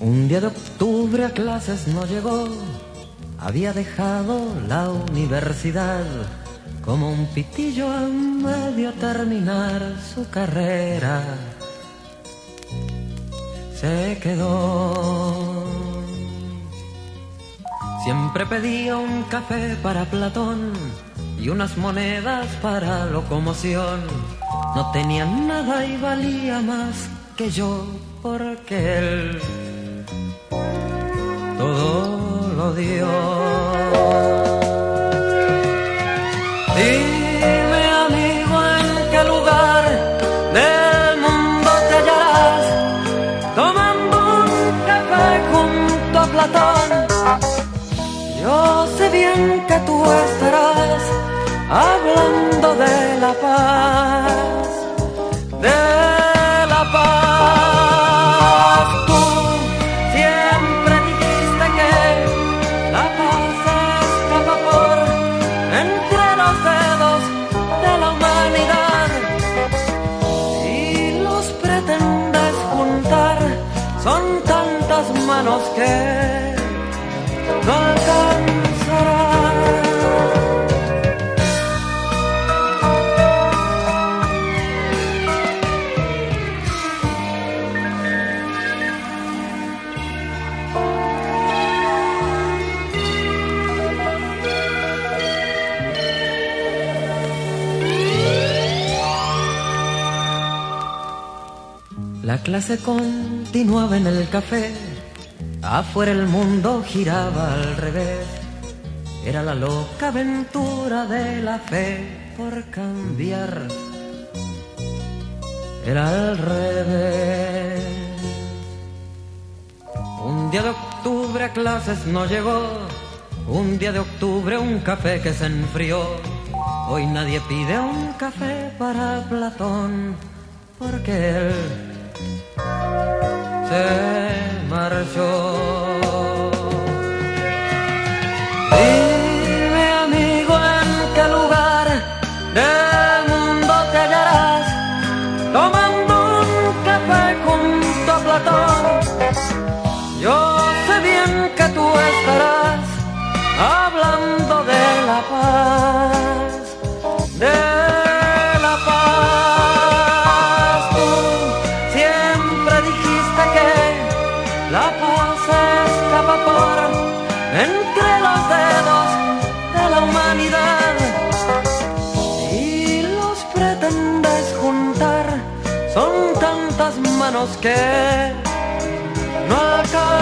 Un día de octubre a clases no llegó, había dejado la universidad como un pitillo a medio terminar su carrera. Se quedó. Siempre pedía un café para Platón y unas monedas para locomoción. No tenía nada y valía más que yo, porque él todo lo dio. Dime, amigo, en qué lugar del mundo te hallarás tomando un café junto a Platón. Yo sé bien que tú estarás hablando de la paz, de la paz. Tú siempre dijiste que la paz escapa por entre los dedos de la humanidad y los pretendes juntar. Son tantas manos que no alcanzará. La clase continuaba en el café. Afuera el mundo giraba al revés. Era la loca aventura de la fe por cambiar. Era al revés. Un día de octubre a clases no llegó. Un día de octubre un café que se enfrió. Hoy nadie pide un café para Platón, porque él se marchó. Dime, amigo, en qué lugar del mundo te hallarás tomando un café junto a Platón. Yo sé bien que tú estarás hablando de la paz, de la paz. Tú siempre dijiste que la paz escapa por entre los dedos de la humanidad y los pretendes juntar. Son tantas manos que no alcanzan.